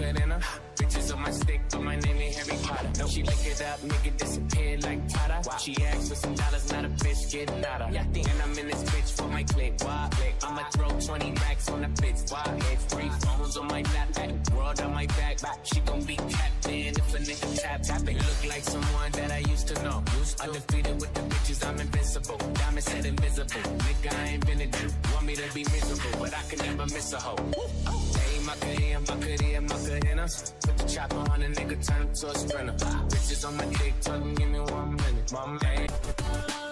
mucker than her. Bitches on my stick, but my name ain't Harry Potter. No, she lick it up, make it disappear like Prada. Wow. She asked for some dollars, not a bitch getting nada. Yeah, and I'm in this bitch for my click. Why? I'ma throw 20 racks on the bitch. Why? 3 phones on my lap, world on my back. She gon' be captain if a nigga tap it. Look like someone that I used to know. Undefeated with the bitches, I'm invincible. Diamond said invisible. Nigga, I ain't been a Jew. Want me to be miserable, but I can never miss a hoe. Hey, mucker here, mucker there, mucker in us. Put the chopper on a nigga, turn him to a sprinter. Bitches on my dick, tell them give me 1 minute. My man.